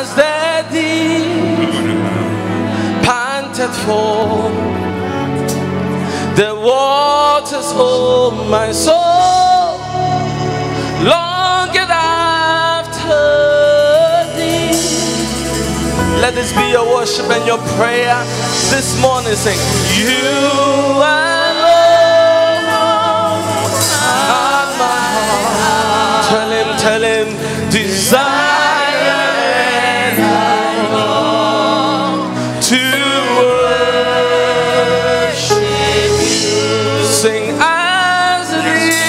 as the deep panted for the waters, oh my soul, longeth after thee. Let this be your worship and your prayer this morning. Sing, you alone are my heart. Tell him, desire and I long to worship you. Sing as the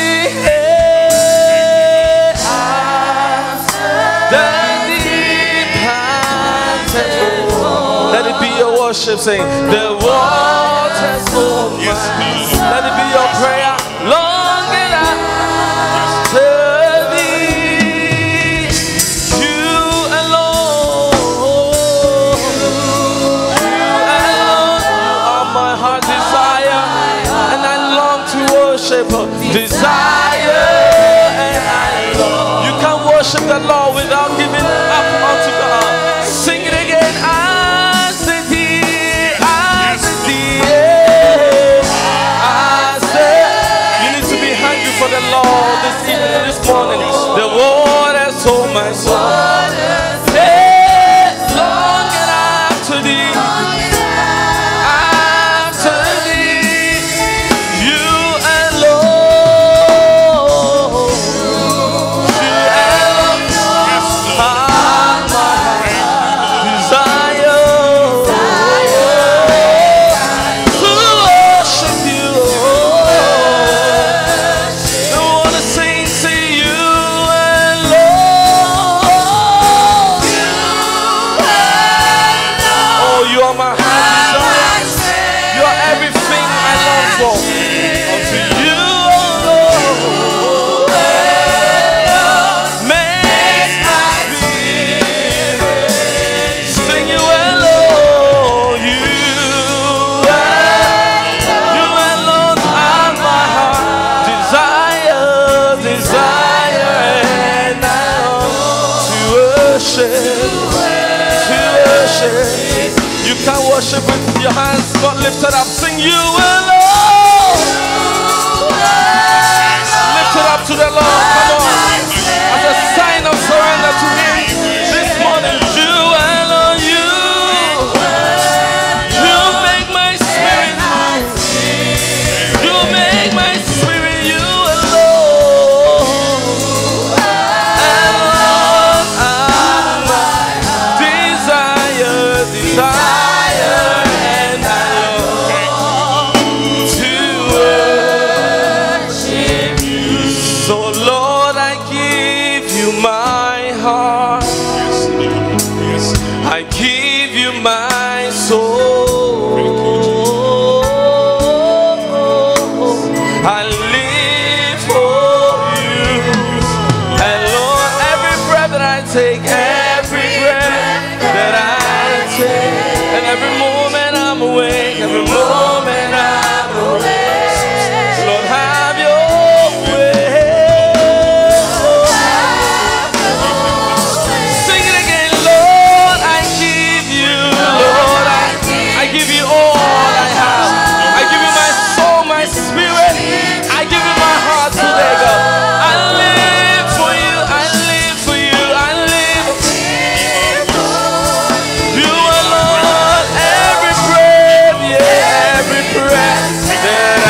deep panted. Let it be your worship. Sing, the waters for my. Let it be your prayer. Long and after thee, you alone, you are my heart desire, and I long to worship. Desire and I long. You can't worship the Lord without giving up unto God. Sing it again. As the deep, you need to be hungry for the Lord this evening, this morning. The waters, oh my soul, hey, long and after thee, you alone, are my desire to worship you. I want to sing to you alone. Oh, you are my heart desire. You are everything I long for. Unto you alone make my being. Sing you alone. You alone are my heart desire, and I long to worship. You can't worship with your hands not lifted up. Sing you alone. Lift it up to the Lord. Come on. As a sign of surrender to Him this morning. You alone, you make my spirit move. You make my spirit, you alone. Alone are my desire, and I long to worship you. So Lord, I give you my heart. I give you my soul. I live for you. And Lord, every breath that I take, every breath that I take, and every moment I'm awake, every moment I'm awake, Lord, have your way. Sing it again. Lord, I give you, Lord, I give you all I have. I give you my soul, my spirit. I give you my heart today, God. I live for you, I live for you, I live. You alone, every breath, yeah, every breath that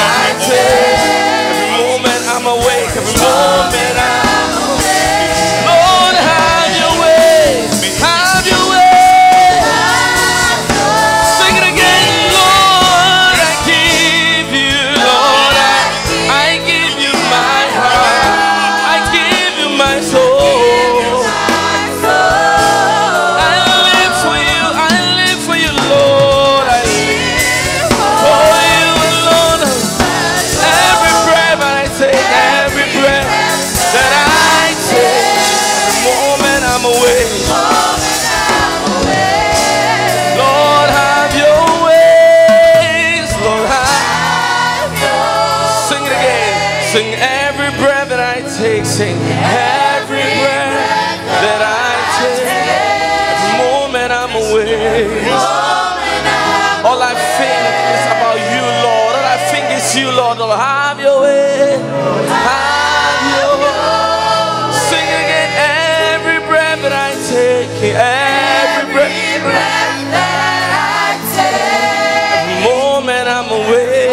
All I think is about you, Lord. All I think is you, Lord. Lord, have your way. Have your way. Sing again. Every breath that I take. Every breath that I take. Every moment I'm away.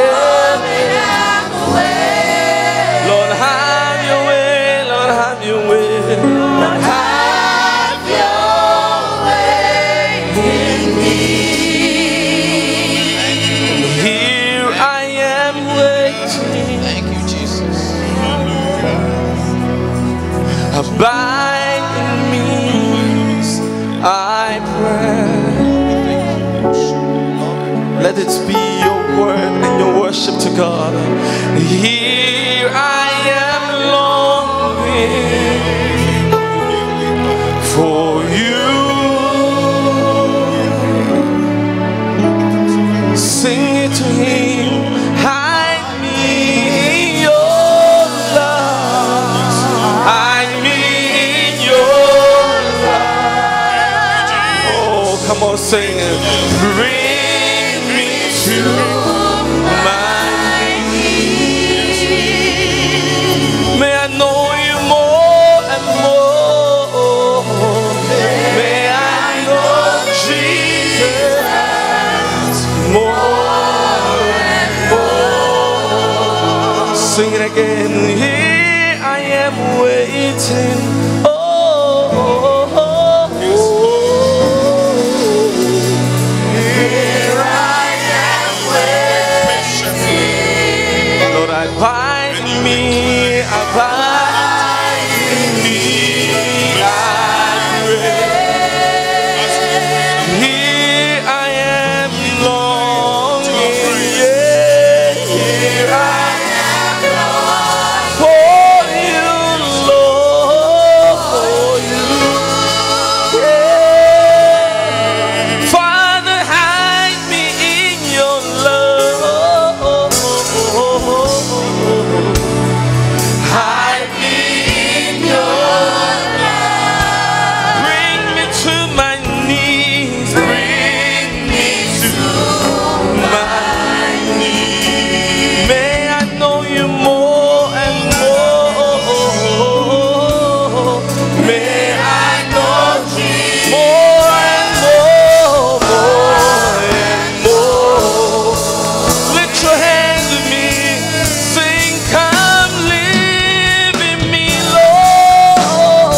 Lord, have your way. Lord, have your way. Lord, have your way in me. Here I am waiting. Thank you, Jesus. Abide in me, I pray. Let it be your word and your worship to God. Here I am longing for you. Sing it to him. Hide me in your love. Hide me in your love. Oh, come on, sing it. Bring me to my knees. May I know you more and more. May I know Jesus more and more. Sing it again. Here I am waiting. Oh, oh, oh, oh. Here I am waiting. Lord, abide in me, abide in me, I pray. Here I am longing, yeah, here I am longing for you, Lord, for you, yeah. Father, hide me in your love. Hide me in your love. Bring me to my knees. Bring me to my knees. May I know you more and more. May I know you more and more, more and more. Lift your hands with me. Sing, come live in me, Lord.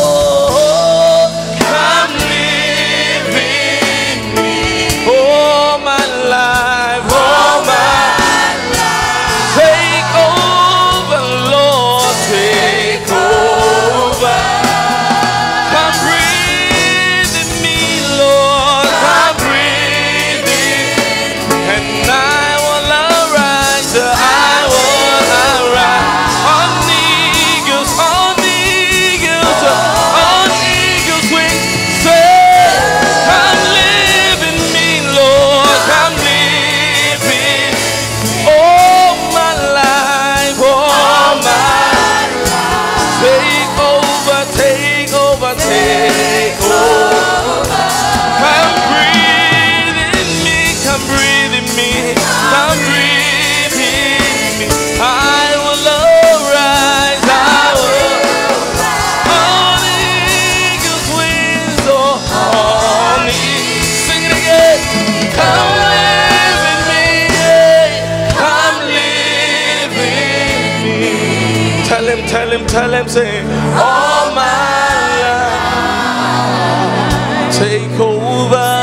Come live in me. All my life, all my life. Take over, Lord, take over. Come breathe in me, Lord. Come breathe in. And I will arise, I will arise. On eagles, on eagles, on eagles wings. Say, come live in me, Lord. Come live in. All my life, all my life. Take over, take over, take over. Come breathe in me, come breathe in me, come breathe in me. I will arise, I will. On eagle's wings, oh, on eagle's. Sing it again. Come live in me, yeah. Come live in me. Tell him, say, all my life. Take over.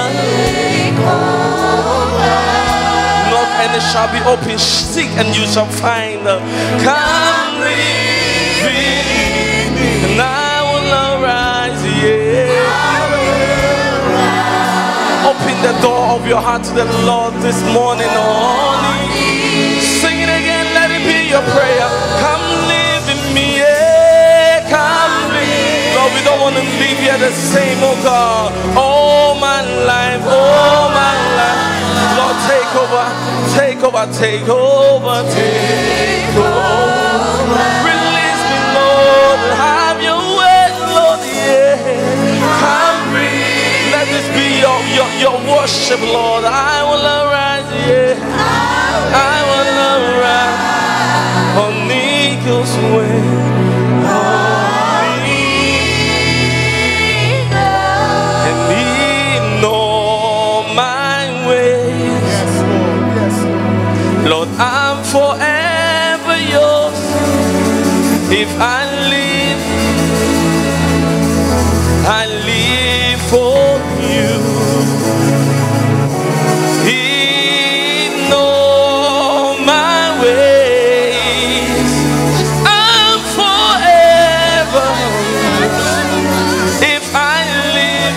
Knock and it shall be open. Seek and you shall find. Come live in me, and I will arise. Yeah. Open the door of your heart to the Lord this morning. Only sing it again. Let it be your prayer. Come live in me. Yeah. Come live. Lord, we don't want to leave here the same, oh God. All my life, all my life. Lord, take over, take over, take over, take over. Release me, Lord. Have your way, Lord, yeah. Come breathe. Let this be your worship. If I live for you. In all my ways, I'm forever. If I live,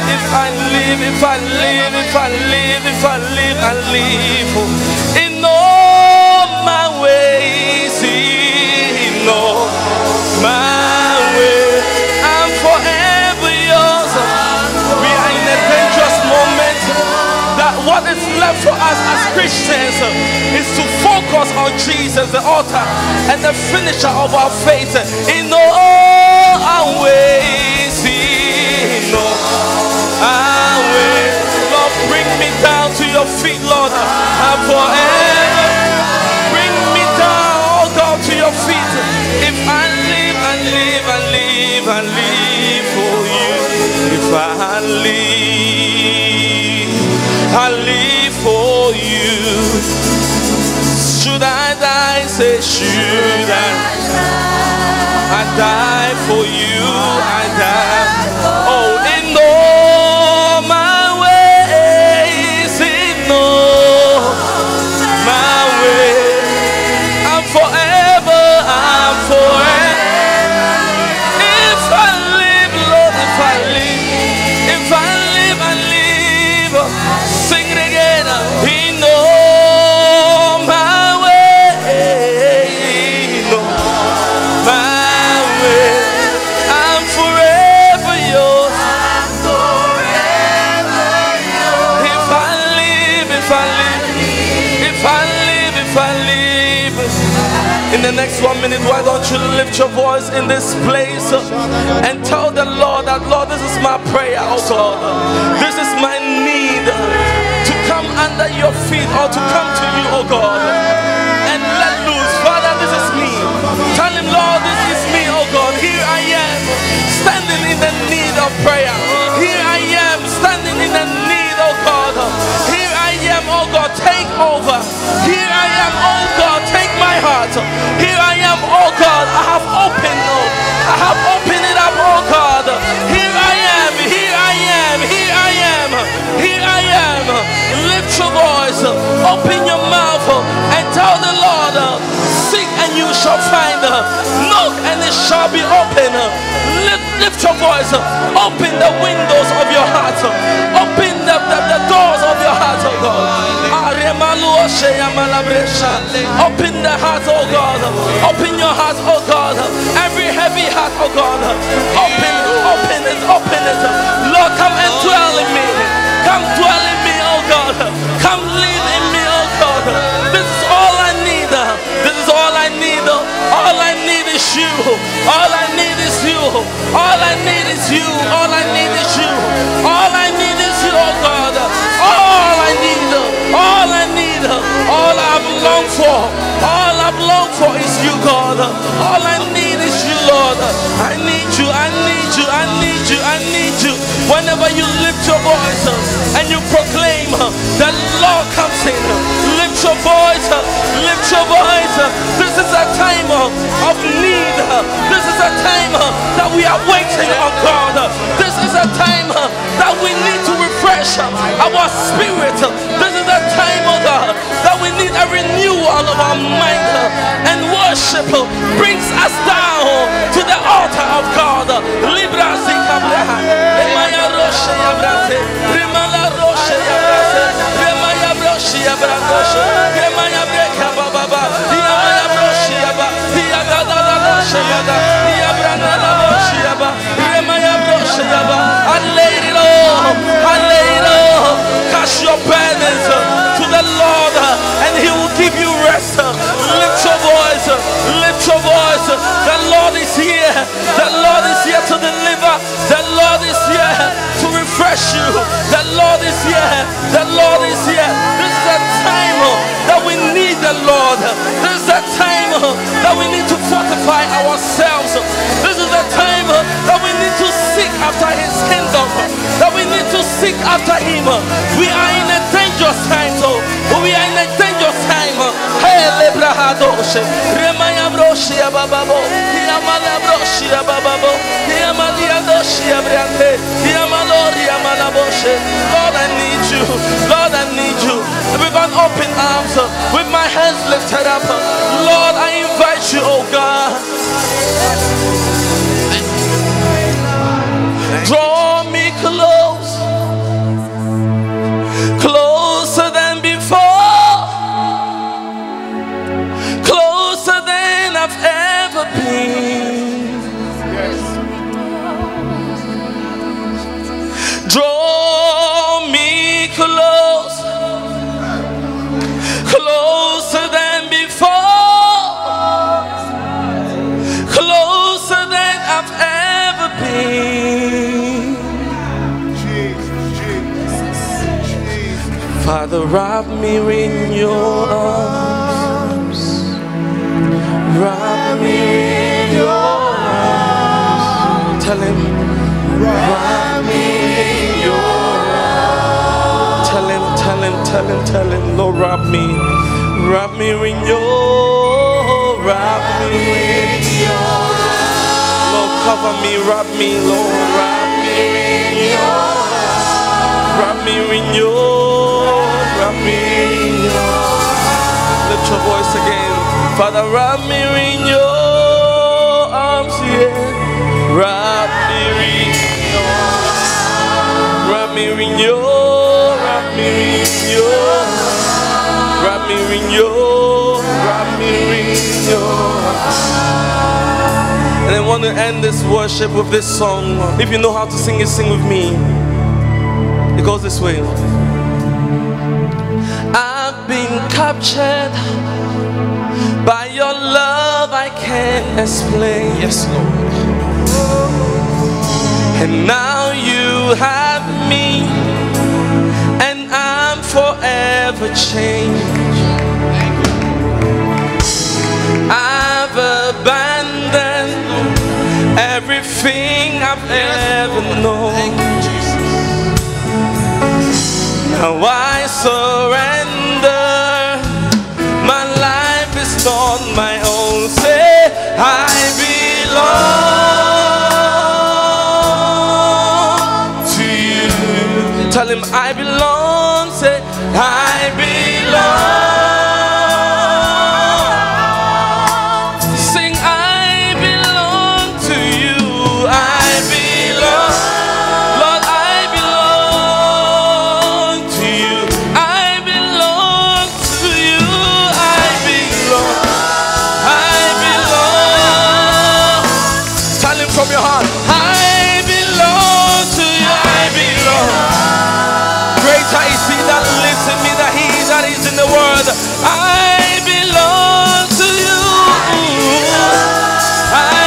I live in all my ways, in all my ways, I'm forever yours. We are in a dangerous moment that what is left for us as Christians is to focus on Jesus, the author and the finisher of our faith, in all our ways, in all our ways. Lord, bring me down to your feet, Lord, and forever bring me down, oh God, to your feet. If I live for you. If I live for you. Should I die? Say, should I die for you? I die. Oh, in all my ways, in all my ways, I'm forever. If I live, Lord, if I live, sing it again. In all my ways, I'm forever yours. If I live. In the next 1 minute, why don't you lift your voice in this place and tell the Lord that, Lord, this is my prayer, oh God. This is my need to come under your feet or to come to you, oh God, and let loose. Father, this is me. Tell him, Lord, this is me, oh God. Here I am, standing in the need of prayer. Here I am, standing in the need, oh God. Here I am, oh God, take over. Here I am, oh God, take my heart. Here I am, oh God, I have opened it up, oh God. Here I am, here I am, here I am, here I am. Lift your voice, open your mouth, and tell the Lord, seek and you shall find, knock and it shall be open. Lift your voice, open the windows of your heart, open the doors of your heart, oh God. Open the heart, oh God. Open your heart, oh God. Every heavy heart, oh God. Open it. Lord, come and dwell in me. Come dwell in me, oh God. Come live in me, oh God. This is all I need. This is all I need. All I need is you. All I need is you. All I need is you. All I need is you. All I need is you, oh God. All I need. All I need. All I've longed for. All I've longed for is you, God. All I need is you, Lord. I need you. I need you. I need you. I need you. Whenever you lift your voice and you proclaim that Lord comes in, lift your voice. Lift your voice. This is a time of need. This is a time that we are waiting on God. This is a time that we need to refresh our spirit. This is a time, oh God, that we need a renewal of our mind, and worship brings us down to the altar of God. Libra Zikabraha, Remaya Roshe Yabrase, Remala Roshe Yabrase, Remaya Roshe Yabrase, Remaya Breka Baba, Yamaya Roshe Yaba, Yagada Roshe Yada, Yabrana Roshe Yaba, Remaya Roshe Yaba. I laid it all, cast your burdens to the Lord, and He will give you rest. Lift your voice, lift your voice. The Lord is here. The Lord is here to deliver. The Lord is here to refresh you. The Lord is here. The Lord is here. This is a time that we need the Lord. This is a time that we need to fortify ourselves. This is a time that we need to seek after His kingdom. That we need to seek after Him. We are in a dangerous time, so we are in a dangerous time. Hey, Lebrahadoshe, Remaya Brosh. Lord, I need you. Lord, I need you. With an open arms, with my hands lifted up, Lord, I invite you, oh God. Draw me close, closer than before, closer than I've ever been. Draw me close, closer than before, closer than I've ever been. Father, wrap me in your arms. Wrap me in your arms. Tell him, wrap me in your arms. Tell him, tell him, tell him, tell him, Lord, wrap me in your, wrap me in your arms. Lord, cover me, wrap me, Lord, wrap me in your arms. Wrap me in your, wrap me in your arms. Lift your voice again. Father, wrap me in your arms, yeah. Wrap me in your arms. Wrap me in your, wrap me in your, wrap me in your, wrap me in your. And I want to end this worship with this song. If you know how to sing it, sing with me. It goes this way. I've been captured by your love, I can't explain. Yes, Lord. And now you have me, and I'm forever changed. I've abandoned everything I've ever known. Now I surrender. My life is not my own. Say, I belong to you. Tell him, I belong. Say, I belong. Sing, I belong to you. I belong. Lord, I belong to you. I belong to you. I belong. I belong. Tell him from your heart, I belong to you. I belong. Greater is he that lives in me than he that is in the world. I belong to you. I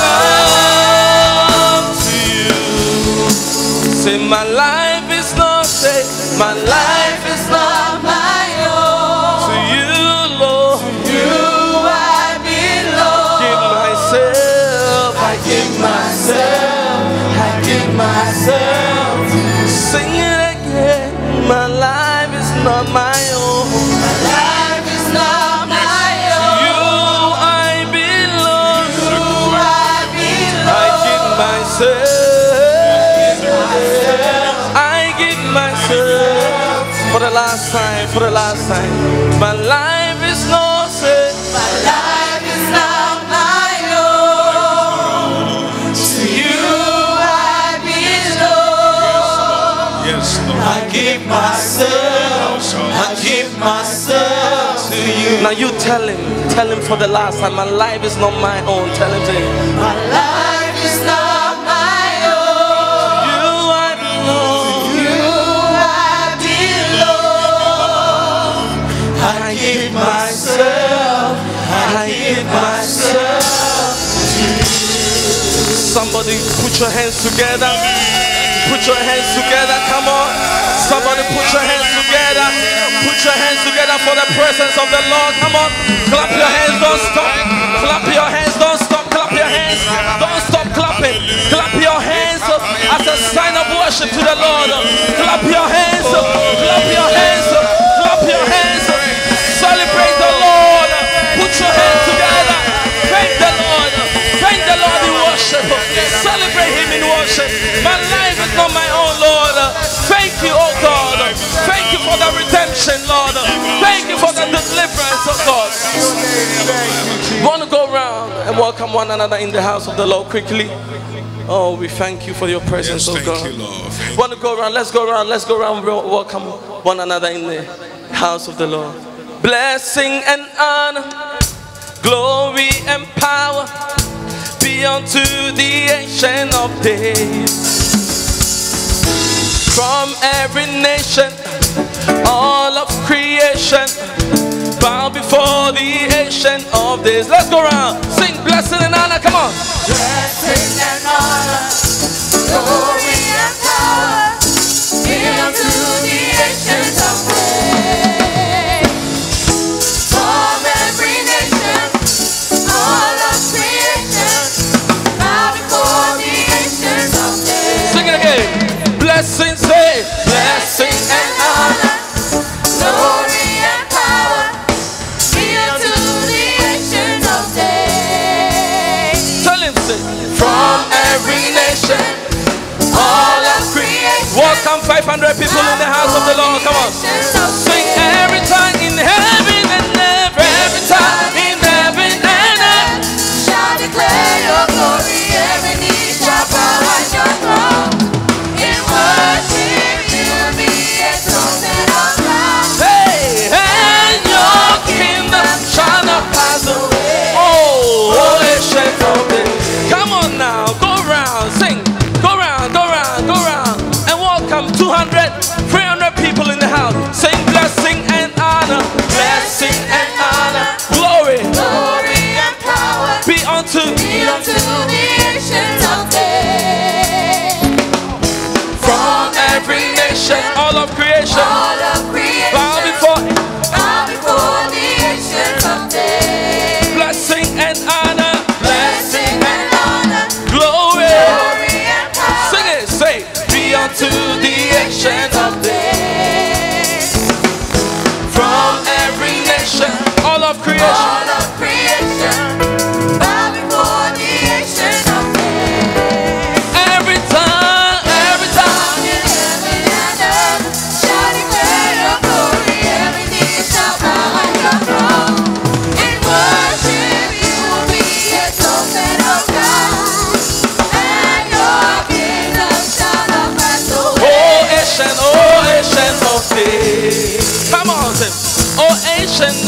belong to you. Say, my life is not, say, my life is not my own. To you, Lord. To you I belong. Give myself, I give myself, I give myself. Sing it again. My life is not my own. My life is not my own. To you I belong. To you I belong. I give myself. I give myself. For the last time, for the last time. My life is not safe. My life is not my own. To you I belong. Yes, Lord. I give myself, I give myself to you. Now you tell him for the last time, my life is not my own. Tell him, say, my life is not my own. To you I belong. To you I belong. I give myself, I give myself to you. Somebody put your hands together. Put your hands together, come on. Somebody put your hands together. Put your hands together for the presence of the Lord. Come on. Clap your hands, don't stop. Clap your hands, don't stop. Clap your hands. Don't stop clapping. Clap your hands as a sign of worship to the Lord. Clap your hands. Clap your hands. Clap your hands. Celebrate the Lord. Put your hands together. Thank welcome one another in the house of the Lord quickly. Oh, we thank you for your presence, Yes, oh God. thank you, Lord. Want to go around? Let's go around. Let's go around. Welcome one another in the house of the Lord. Blessing and honor, glory and power be unto the Ancient of Days. From every nation, all of creation, bow before the Ancient of Days. Let's go around. Sing blessing and honor. Come on. Blessing and honor, glory and power be unto the Ancient of Days. From every nation, all of creation, bow before the Ancient of Days. Sing it again. Blessing, say blessing and honor, glory and power be unto the Ancient of Days. tell him, say from every nation, all of creation. Welcome 500 people in the house of the Lord. Come on. Sing every time in heaven and earth, every time in heaven and earth. Shall declare your glory, every knee shall bow at your throne. In worship you'll be exalted on high. Hey, and your kingdom shall not pass away. Oh, Ancient of Days. Come on now, go round, sing, go round, go round, go round, and welcome 200, 300 people in the house. Sing blessing and honor, blessing and honor, glory, Glory and power be unto be unto the Ancient of Days. from every nation, all of creation, All of creation, bow before bow before the Ancient of Days. blessing and honor, Blessing and honor, glory. glory and power Sing it, say, be unto the Ancient of Days. From every nation, all of creation, all of creation, bow before the Ancient of Days. every time, every time. In heaven and earth shall declare your glory, every knee shall bow at your throne. In worship you will be exalted, O God, and your kingdom shall not pass away. Oh, Ancient of Days. Come on, say, oh, Ancient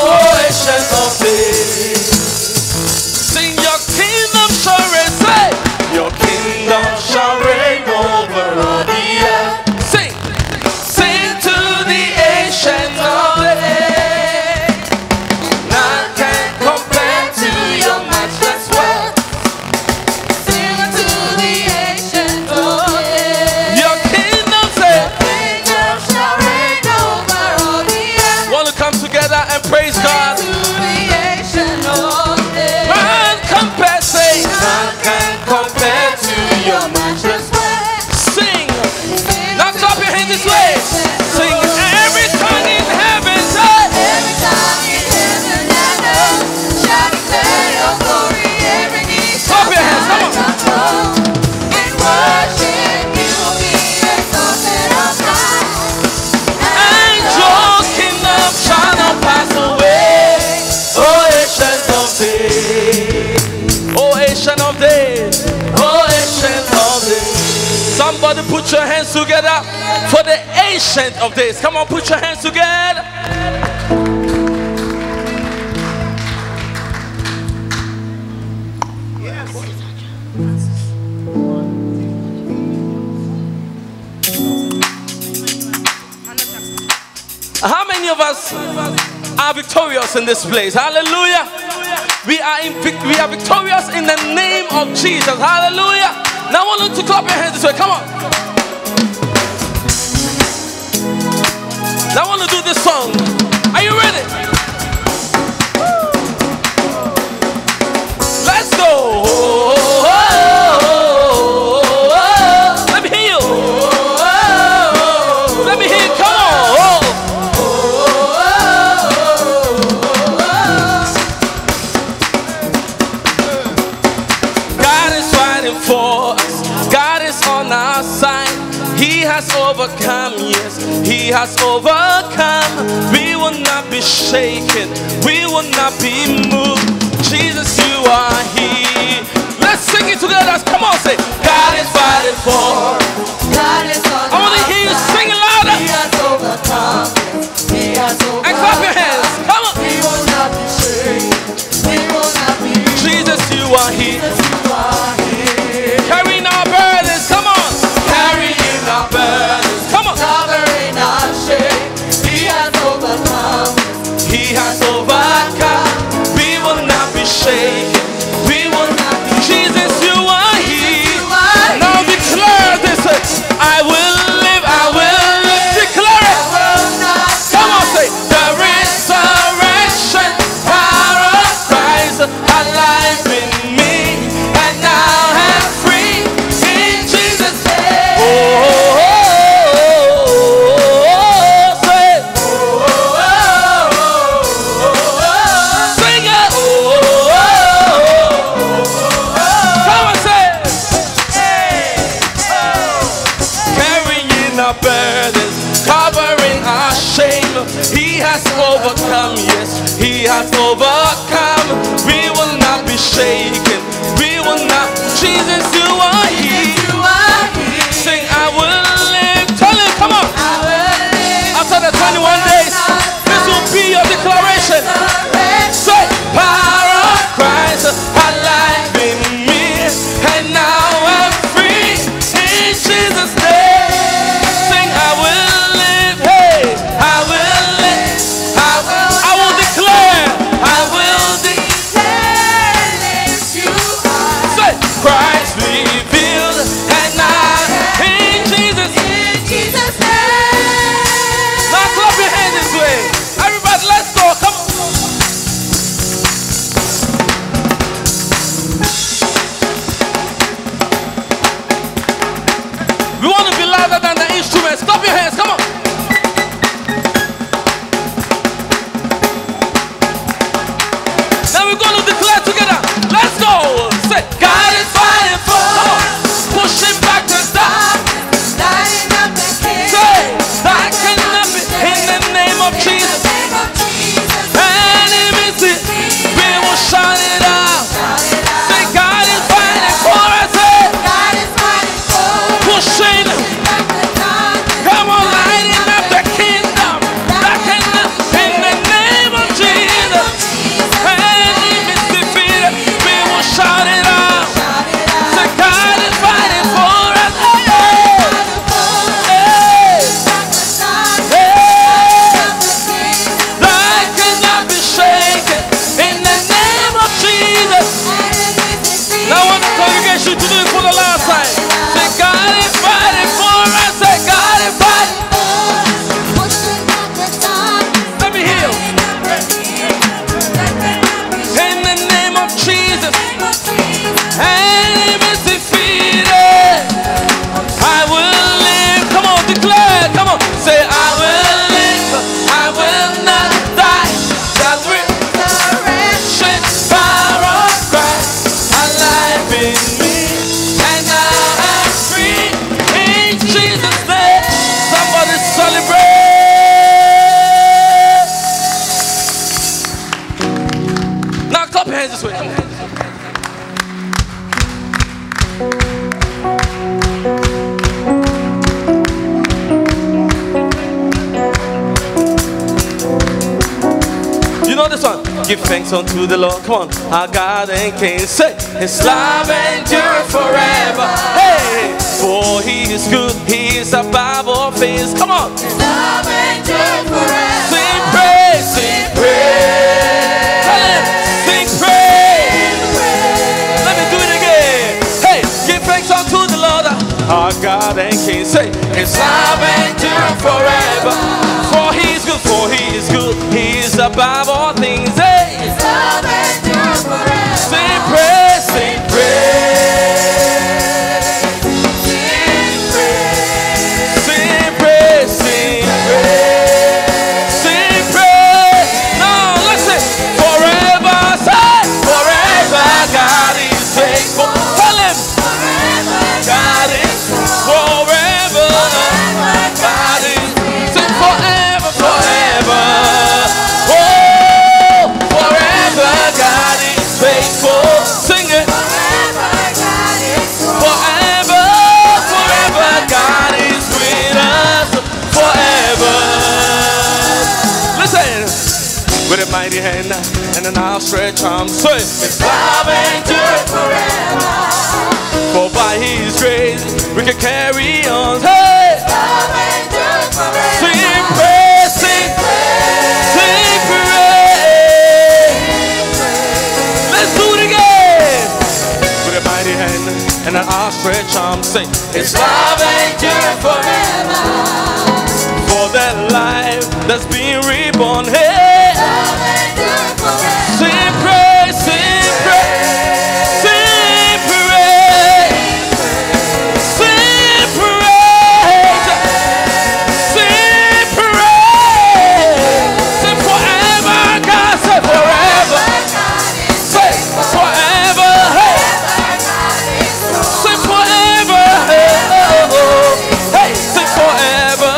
of Days. Sing your kingdom shall reign, say, your kingdom shall reign over all the earth. Sing, sing to the Ancient of Days. None can compare to your matchless wealth. Sing unto the Ancient of Days. Your kingdom, say, Kingdom shall reign over all the earth. want to come together and praise God. To the Ancient of Days. None compare, say, none can compare to your matchless wealth. Sing, now clap your hands this way. Sing every tongue in heaven, say, Every tongue in heaven and earth shall declare your glory. Every knee shall Clap your hands, come on. bow at your throne. In worship you will be exalted on high. and your kingdom shall not pass away. Oh, Ancient of Days. Oh, Ancient of Days. Oh, Ancient of Days. Somebody put your hands together for the Ancient of Days. Come on, put your hands together. How many of us are victorious in this place? Hallelujah. We are victorious in the name of Jesus. Hallelujah. Now I want you to clap your hands this way. Come on. Now I want to do this song. Are you ready? Let's go. Let me hear you. Let me hear you. Come on. God is fighting for us. God is on our side. has overcome, yes, He has overcome. We will not be shaken, we will not be moved. Jesus, you are here. Let's sing it together. Come on, say, God is fighting for. God is on I want to hear you sing louder. He has overcome. He has overcome. And clap your hands. Come on. We will not be shaken. We will not be moved. Jesus, you are here. Jesus, you are here. Carrying our burdens. Come on. Carrying our burdens. Come on. Covering our shame. He has overcome. He has overcome. We will not be shaken. We will not be. Jesus, you are here. Now declare this. I will live. I will live. Declare it. Come on, say the resurrection power of Christ alive in me, and now I'm free in Jesus' name. Oh, say, sing it. Come on, say, carrying our burdens, covering our shame. He has overcome, yes, He has overcome. We will not be shaken. We will not. Jesus, you are here. Sing, I will live. Tell him, come on. After the 21 days, this will be your declaration. Say, power of Christ alive in me, and now I'm free in Jesus' name. Sing, I will live. Hey, I will live. I will declare. I will declare. Say, Christ revealed, and now in Jesus. Now clap your hands this way. Everybody, let's go. Come on. We want to be louder than the instruments. Clap your hands. Come on. Then we're going to declare together. Let's go. Say, God is fighting for. Come on. Pushing back the dark. Say, that cannot be in the name of Jesus. Enemies, we will shout it out. Say, God is fighting for us. Say, pushing. Come on, lighting up the kingdom. That cannot in the name of Jesus. Enemies defeated. We will shout it out. Say, God is fighting for us. Hey, that cannot be shaken in the name of Jesus. Now I want the congregation to do it for the last time. Say, God is fighting for us. Say, God is fighting. Let me hear you. In the name of Jesus. Enemies defeated. I will live. Come on, declare. Come on. Say, I will live. I will not die. That resurrection power of Christ alive in me, and now I'm free in Jesus' name. Somebody celebrate. Now clap your hands this way. Come on. You know this one? Give thanks unto the Lord. Come on. Our God and King. Say, His love endures forever. Hey, for He is good. He is above all things. Come on. Sing praise. Sing praise. Tell him, sing praise. Let me do it again. Hey, give thanks unto the Lord. Our God and King. Say, His love endures forever. For He is good. For He is good. He is above all things. Hey. Sing praise, sing praise. Sing praise, sing praise, sing praise. Sing praise. Now listen. Forever, say, forever God is faithful. Tell him. God is forever. with a mighty hand and an outstretched arm. Say, His love endures forever. For by His grace we can carry on. Hey, His love endures forever. Sing praise, sing praise, sing praise. Let's do it again. With a mighty hand and an outstretched arm. Say, His love endures forever. For that life that's being reborn. Hey, sing praise, sing praise, sing praise, sing praise, sing praise, sing forever, God, say forever, say forever, hey, say forever, hey, hey, say forever.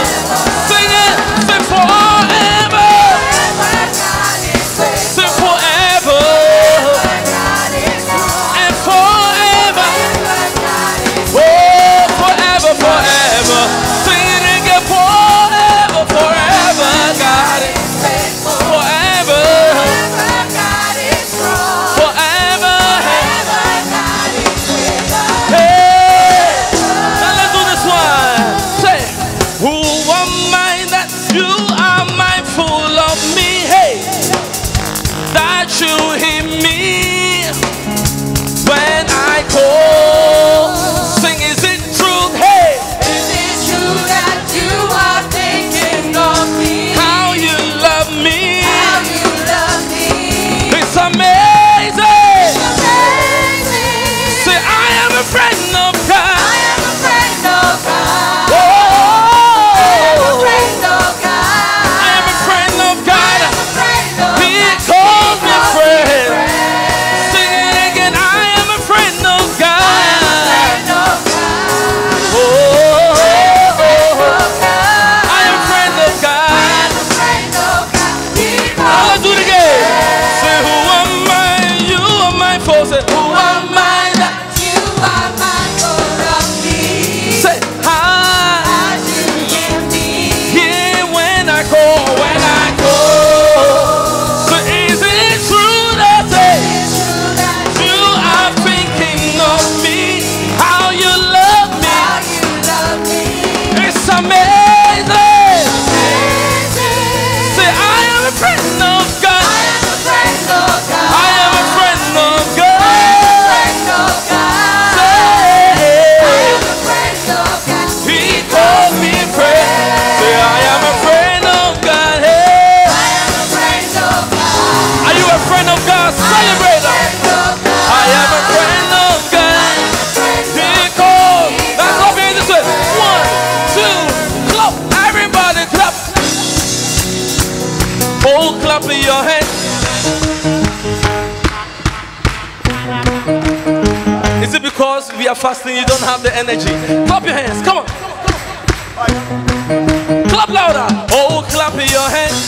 Your hands. Is it because we are fasting you don't have the energy? Clap your hands, come on. Clap louder. Oh, clap your hands.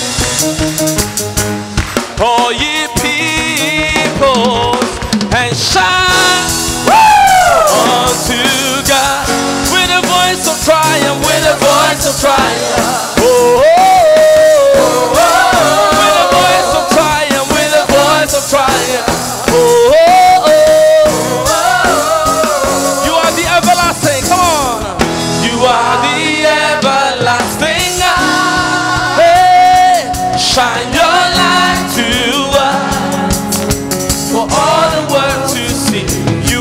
All ye peoples, and shout unto God with a voice of triumph, with a voice of triumph. Oh, oh, oh. Triumph. Oh, oh, oh, oh. You are the everlasting. Come on. You are the everlasting. Hey, shine your light to us for all the world to see. You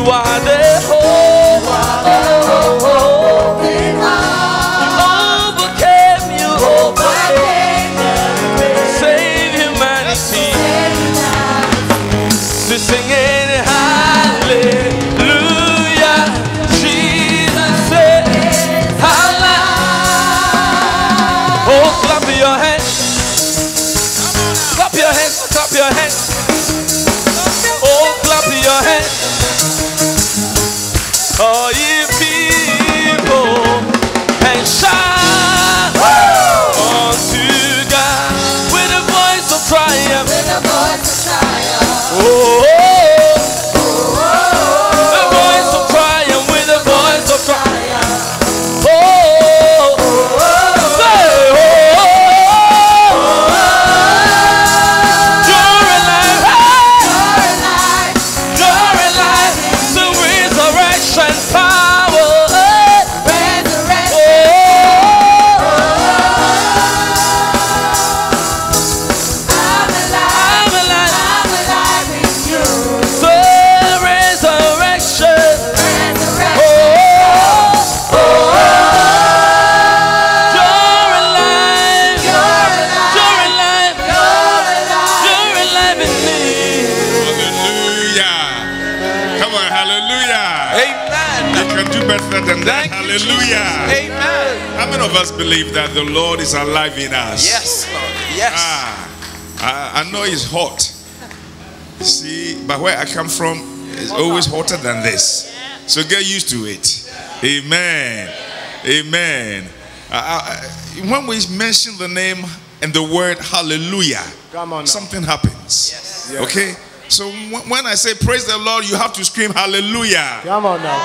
Hallelujah. Amen. How many of us believe that the Lord is alive in us? Yes, Lord. Yes. I know it's hot. See, but where I come from, it's always hotter than this. So get used to it. Amen. Amen. When we mention the name and the word hallelujah, something happens. Yes. Okay? So when I say praise the Lord, you have to scream hallelujah. Come on now.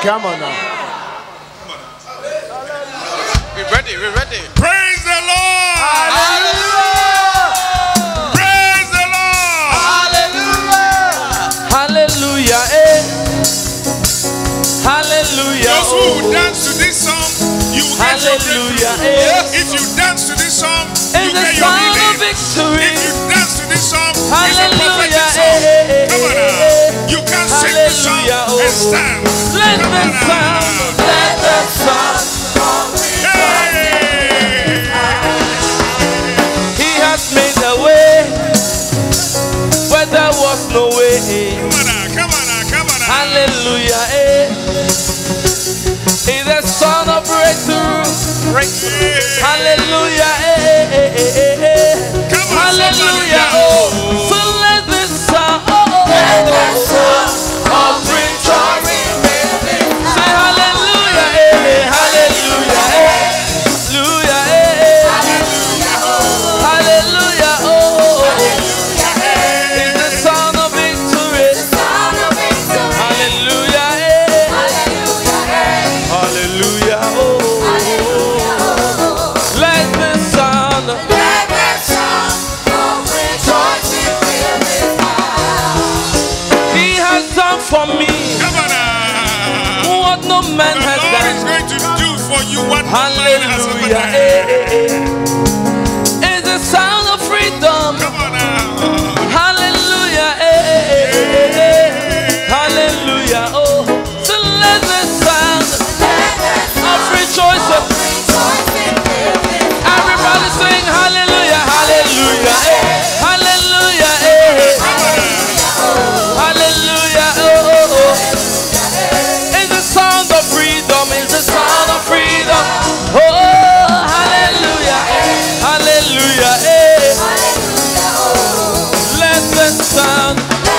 We're ready. We're ready. Praise the Lord. Hallelujah. Praise the Lord. Hallelujah. Hallelujah. Those who dance to this song, you will get your breakthrough. If you dance to this song, you get your healing. If you dance to this song, it's a prophetic song. Come on now. You can't sing this song and stand. Let the sound. Hey! He has made a way where there was no way. Come on now. Hallelujah. He's the son of breakthrough. Hallelujah. Hallelujah. So let this sound of rejoicing. Say hallelujah. Hallelujah. Hallelujah. He's the son of victory. Hallelujah. Hallelujah. Let the sound of rejoicing fill this house. He has done for me Come on now. what no man The has Lord done. is going to do for you what no man has ever Hallelujah. done. It's the sound of freedom. Come on now. Hallelujah. Hallelujah. So let the sound of rejoicing. Everybody sing hallelujah. Hallelujah. Hallelujah. Hallelujah. It's the sound of freedom. It's the sound of freedom. Oh, hallelujah. Hallelujah. Let the sound.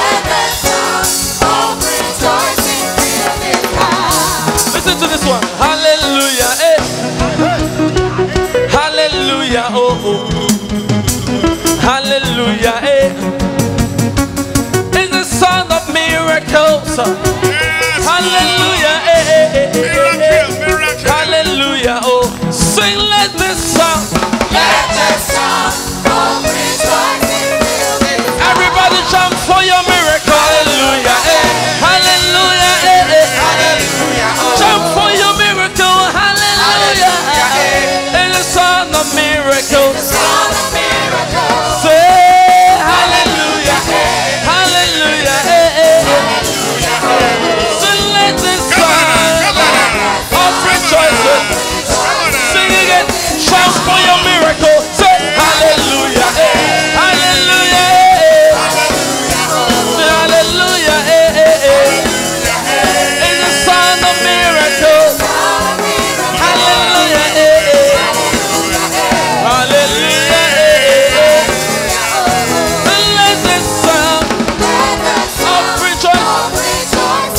Listen to this one. Hallelujah. Hallelujah. Hallelujah. It's the sound of miracles. Hallelujah. Miracle. Hallelujah. Sing, let this sound. Everybody jump for your miracle. Hallelujah. Hallelujah. Jump for your miracle. Hallelujah. It's the sound of miracles. Say hallelujah. Hallelujah. So let this sound of rejoicing. Sing again. Shout for your miracle. Say hallelujah. Hallelujah. Hallelujah. It's the sound of miracles. Hallelujah. Hallelujah. Let this sound of rejoicing.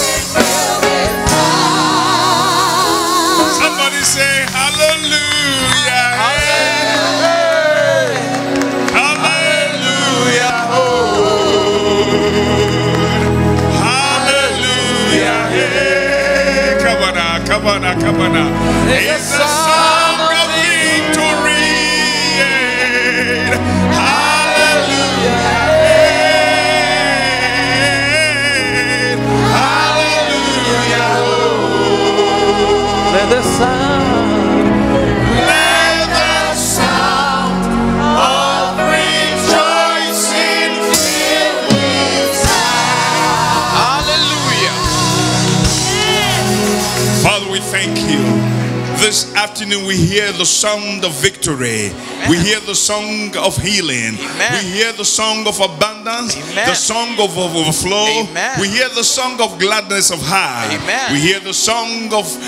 Somebody say hallelujah. Hallelujah. Hallelujah. Hey, come on now. It's the song of victory. Hallelujah. Hallelujah. Let the sound. Let the sound of rejoicing fill this house. Hallelujah. Father, we thank you. This afternoon we hear the song of victory. Amen. We hear the song of healing. Amen. We hear the song of abundance. Amen. The song of overflow. Amen. We hear the song of gladness of heart. Amen. We hear the song of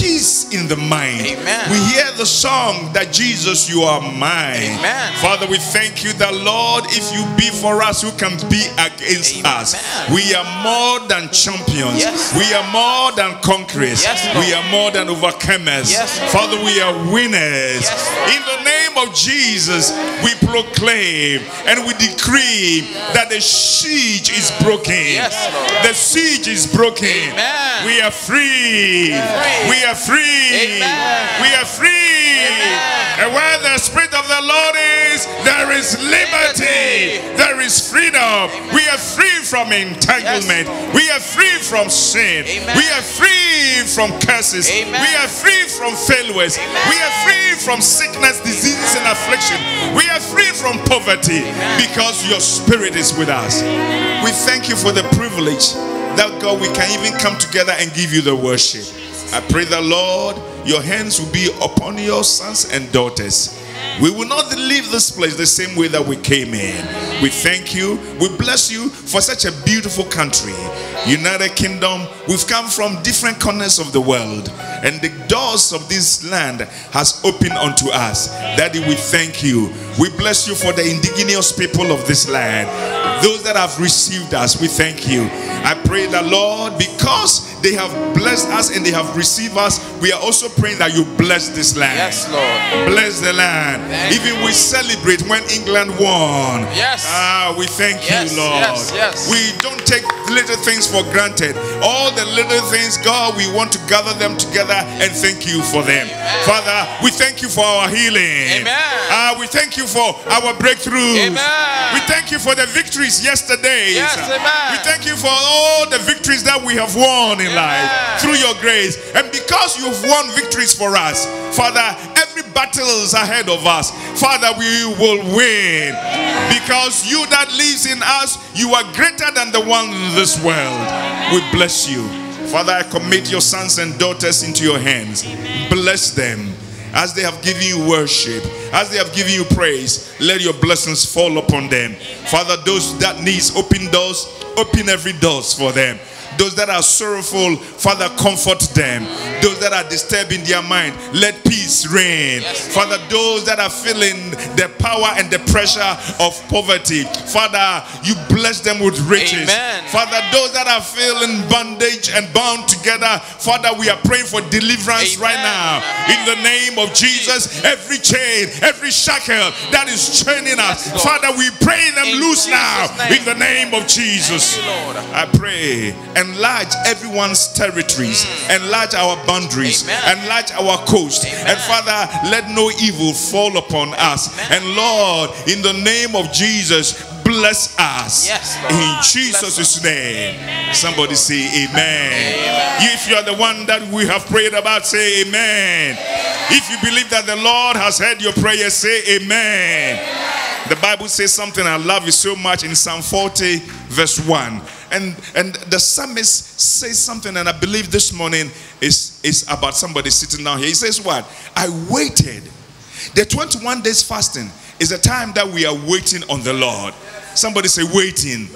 peace in the mind. Amen. We hear the song that Jesus, you are mine. Amen. Father, we thank you that, Lord, if you be for us, who can be against us? We are more than champions. Yes. We are more than conquerors. Yes, Lord. We are more than overcomers. Yes, Lord. Father, we are winners. Yes, Lord. In the name of Jesus, we proclaim and we decree that the siege is broken. Yes, Lord. The siege is broken. Amen. We are free. We are free. Amen. We are free. Amen. And where the Spirit of the Lord is, there is liberty. There is freedom. We are free from entanglement. Yes, we are free from sin. Amen. We are free from curses. Amen. We are free from failures. Amen. We are free from sickness, diseases, and affliction. We are free from poverty. Amen. Because your Spirit is with us. We thank you for the privilege that, God, we can even come together and give you the worship. I pray that, Lord, your hands will be upon your sons and daughters. We will not leave this place the same way that we came in. We thank you. We bless you for such a beautiful country. United Kingdom, we've come from different corners of the world, and the doors of this land has opened unto us. Daddy, we thank you. We bless you for the indigenous people of this land. Those that have received us, we thank you. I pray that, Lord, because they have blessed us and they have received us, we are also praying that you bless this land. Yes, Lord. Bless the land. Even we celebrate when England won. Yes. We thank Yes, you, Lord. yes, yes. We don't take little things for granted. All the little things, God, we want to gather them together and thank you for them. Amen. Father, we thank you for our healing. Amen. We thank you for our breakthroughs. Amen. We thank you for the victories yesterday. Yes, amen. We thank you for all the victories that we have won in life through your grace. And because you've won victories for us, Father, every battle is ahead of us. Father, we will win. Because you that lives in us, you are greater than the one in this world. We bless you. Father, I commit your sons and daughters into your hands. Bless them. As they have given you worship, as they have given you praise, let your blessings fall upon them. Father, those that needs open doors, open every doors for them. Those that are sorrowful, Father, comfort them. Those that are disturbed in their mind, let peace reign. Father, those that are feeling the power and the pressure of poverty, Father, you bless them with riches. Amen. Father, those that are feeling bondage and bound together, Father, we are praying for deliverance right now. In the name of Jesus, every chain, every shackle that is chaining us, Father, we pray them loose now. In the name of Jesus, I pray, enlarge everyone's territories, enlarge our boundaries, enlarge our coast, and Father, let no evil fall upon us. And Lord, in the name of Jesus, bless us. In Jesus' name. Somebody say amen. If you are the one that we have prayed about, say amen. If you believe that the Lord has heard your prayer, say amen. The Bible says something I love it so much in Psalm 40 verse 1. And the psalmist says something, and I believe this morning is about somebody sitting down here. He says what? I waited. The 21 days fasting is a time that we are waiting on the Lord. Somebody say waiting.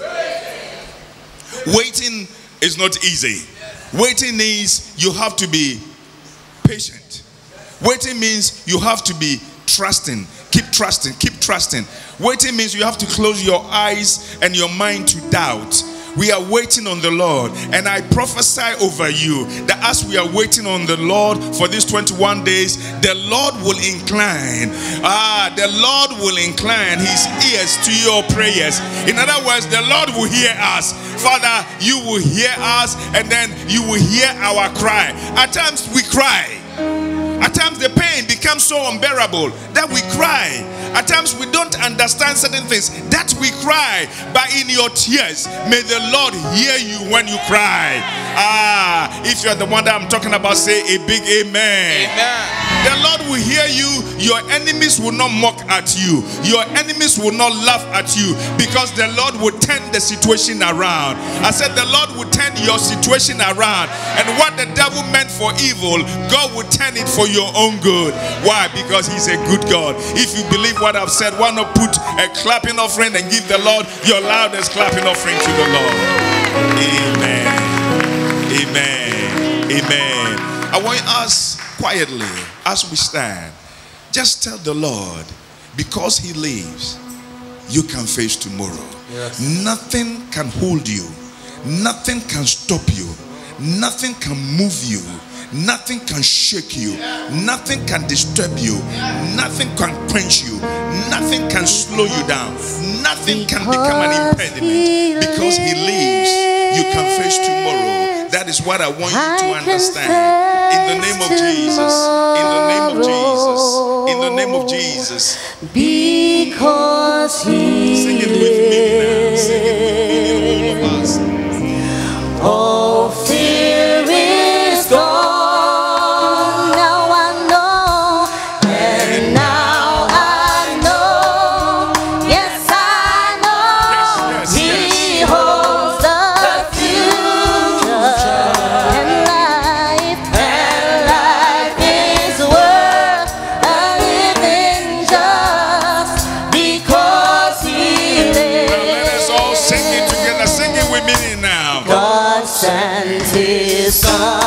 Waiting is not easy. Waiting means you have to be patient. Waiting means you have to be trusting. Keep trusting. Keep trusting. Waiting means you have to close your eyes and your mind to doubt. We are waiting on the Lord, and I prophesy over you that as we are waiting on the Lord for these 21 days, the Lord will incline. The Lord will incline his ears to your prayers. In other words, the Lord will hear us. Father, you will hear us, and then you will hear our cry. At times we cry. At times the pain becomes so unbearable that we cry. At times we don't understand certain things that we cry. But in your tears, may the Lord hear you when you cry. If you're the one that I'm talking about, say a big amen. Amen. The Lord will hear you. Your enemies will not mock at you. Your enemies will not laugh at you, because the Lord will turn the situation around. I said the Lord will turn your situation around, and what the devil meant for evil, God will turn it for your own good. Why? Because he's a good God. If you believe what I've said, why not put a clapping offering and give the Lord your loudest clapping offering to the Lord? Amen. Amen. Amen. I want us quietly, as we stand, just tell the Lord, because He lives, you can face tomorrow. Yes. Nothing can hold you. Nothing can stop you. Nothing can move you. Nothing can shake you. Nothing can disturb you. Nothing can quench you. Nothing can slow you down. Nothing can become an impediment. Because He lives, you can face tomorrow. That is what I want you to understand. In the name of Jesus. In the name of Jesus. In the name of Jesus. Because He Sing it with me now. Sing it with me, all of us. all fear is gone. Now I know, and now I know. Yes, I know. Yes, He yes. holds the future, and life is worth a living just because He Let lives. us all sing it together. Sing it with me now. God sent His Son.